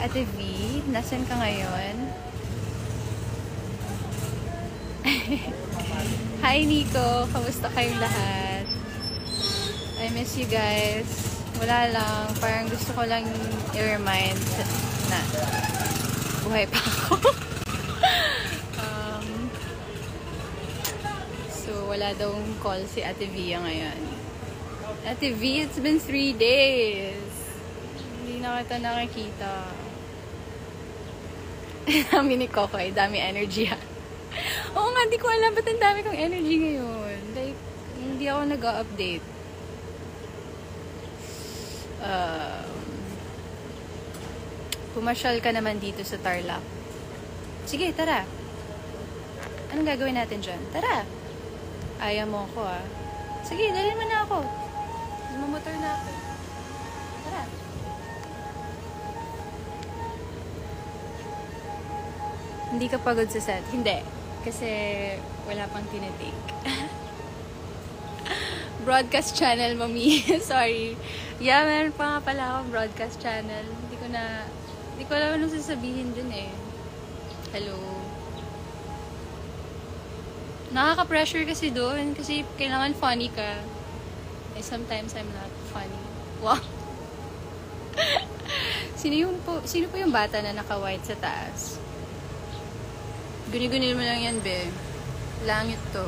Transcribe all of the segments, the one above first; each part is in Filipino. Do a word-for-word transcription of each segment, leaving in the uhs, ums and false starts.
Ate V. Nasaan ka ngayon? Hi, Nico. Kamusta kayong lahat? I miss you guys. Wala lang. Parang gusto ko lang i-remind na buhay pa ako. um, so, wala daw call si Ate Via ngayon. Ate V, it's been three days. Hindi na kita nakikita. Dami ni Kokoy. Dami energy ha. Oo nga, di ko alam ba't ang dami kong energy ngayon. Like, hindi ako nag-update. Um, pumasyal ka naman dito sa Tarlac. Sige, tara. Anong gagawin natin dyan? Tara. Ayaw mo ako ah. Sige, dalhin mo na ako. Mamotor na ako. Tara. Hindi ka pagod sa set? Hindi. Kasi wala pang tinitake. Broadcast channel, mami. Sorry. Yeah, meron pa nga pala akong broadcast channel. Hindi ko na... Hindi ko alam anong sasabihin dun eh. Hello. Nakaka-pressure kasi doon. Kasi kailangan funny ka. Eh, sometimes I'm not funny. Wow. Sino yung po, sino po yung bata na naka-white sa taas? Guni-guni mo lang yan, be. Langit to.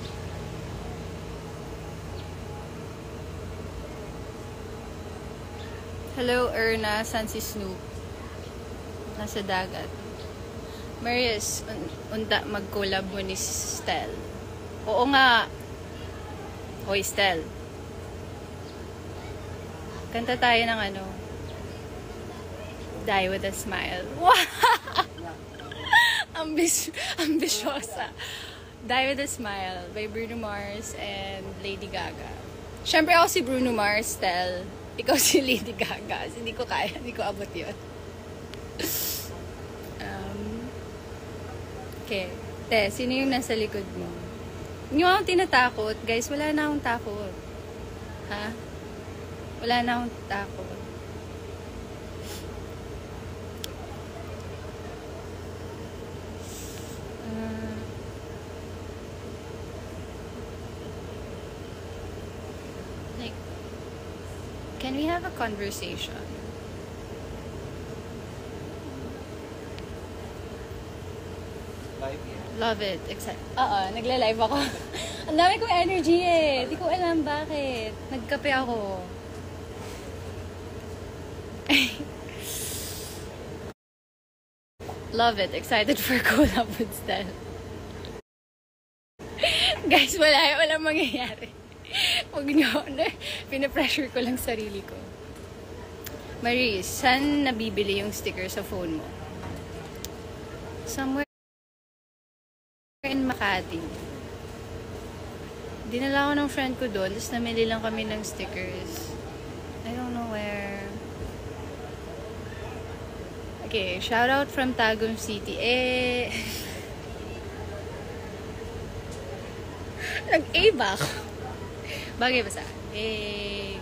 Hello, Erna. San si Snoop? Nasa dagat. Marius, un unta mag-collab mo ni Stel. Oo nga. Hoy, Stel. Kanta tayo ng ano. Die with a Smile. Wow! Ambis ambisyosa. Die with a Smile by Bruno Mars and Lady Gaga. Siyempre ako si Bruno Mars, Stel. Ikaw si Lady Gaga. Hindi ko kaya. Hindi ko abot yun. um, okay. Te, sino yung nasa likod mo? Hindi mo akong tinatakot. Guys, wala na akong takot. Ha? Wala na akong takot. Uh, like, can we have a conversation? Live yan. Love it. Except, oo, nagla-live ako. Ang dami kong energy eh. Di ko alam bakit. Nagkape ako. Love it. Excited for collab with Stel. Guys, wala. Walang mangyayari. Huwag nyo. Pinapressure ko lang sarili ko. Maris, saan nabibili yung sticker sa phone mo? Somewhere in Makati. Dinala ko ng friend ko doon, tapos namili lang kami ng stickers. I don't know where. Okay, shout out from Tagum City. Eh, nag-A ba ako? Bagay ba sa? Eh,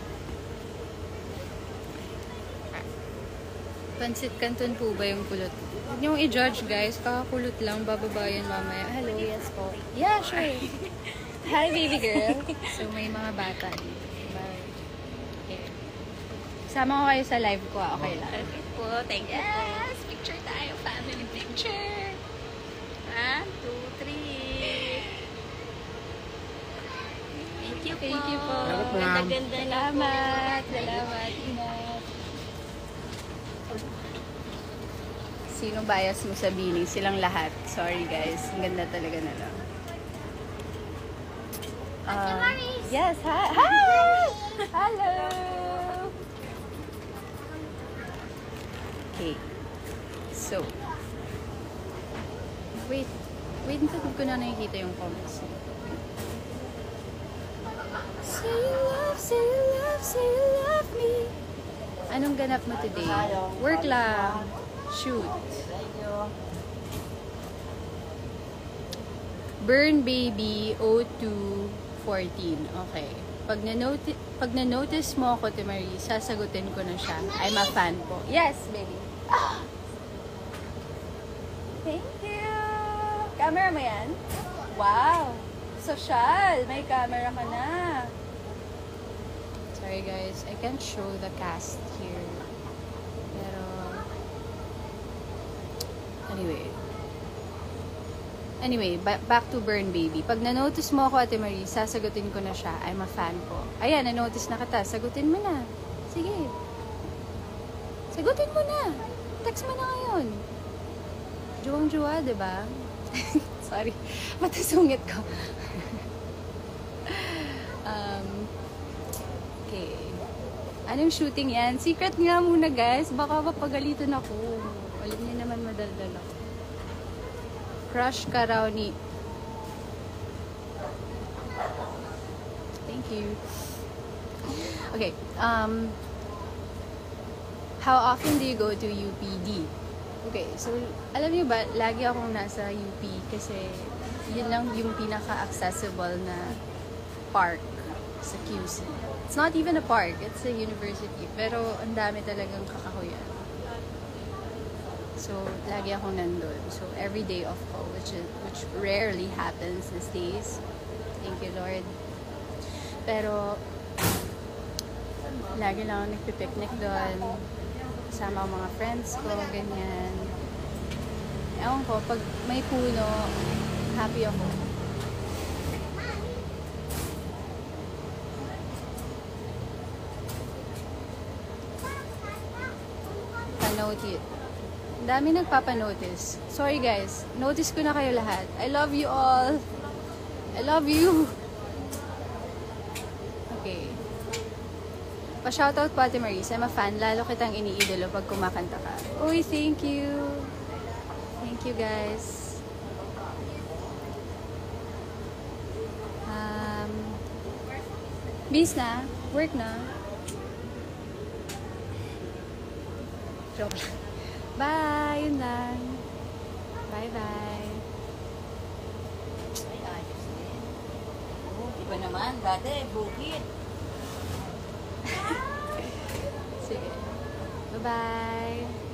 Pansit Canton po ba yung kulot? Huwag niyong i-judge guys, kakakulot lang, bababayan mamaya. Hello, yes po. Yeah, sure. Hi, baby girl. So, may mga bata dito. Bye. Okay. Sama ko kayo sa live ko, ah. Okay lang. Okay po, thank you po. Yes! Picture tayo, family picture. One, two, three. Thank you po. Thank you po. Salamat, ma'am. Ganda-ganda na po. Salamat. Salamat. Ingat. Sinong bias mo sa Bini? Silang lahat. Sorry guys. Ang ganda talaga na lang. Uh, yes, hi! Hi! Hello! Okay. So. Wait. Wait, hindi ko na nakikita yung comments. Say you love, say you love, say you love me. Anong ganap mo today? Work lang. Shoot. Burn Baby oh two fourteen. Okay. Pag na-notice, pag na-notice mo ako, Timari, sasagutin ko na siya. I'm a fan po. Yes, baby. Ah! Thank you! Camera mo yan? Wow! Social! May camera ka na. Sorry guys, I can't show the cast here. Pero... Anyway. Anyway, ba- back to Burn Baby. Pag na-notice mo ako, Ate Marie, sasagutin ko na siya. I'm a fan ko. Ayan, na-notice na kita. Sagutin mo na. Sige. Sagutin mo na. Text mo na ngayon. Juwang-juwa, diba? Sorry. Matasungit ko. um, okay. Anong shooting yan? Secret nga muna, guys. Baka mapagalitan ako. Alam niyo naman madaldal ako. Crush ka raw ni... Thank you. Okay. Um, how often do you go to U P D? Okay, so alam niyo ba, lagi akong nasa U P kasi yun lang yung pinaka-accessible na park sa Q C. It's not even a park, it's a university. Pero ang dami talagang kakahuyan. So, lagi akong nandun. So, every day off ko, which is, which rarely happens these days. Thank you, Lord. Pero, lagi lang ako nagpipiknik doon. Kasama ang mga friends ko, ganyan. Ewan ko, pag may puno, happy ako. Panote it. Dami nagpapanotice. Sorry guys, notice ko na kayo lahat. I love you all. I love you. Okay. Pa-shoutout po, Ate Maris. I'm a fan. Lalo kitang iniidolo pag kumakanta ka. Uy, thank you. Thank you, guys. Um, bis na. Work na. Joke lang. Bye! Yun lang. Bye-bye. Ay, ayos din. Oh, iba naman, dati, bukid. Sige. Bye-bye!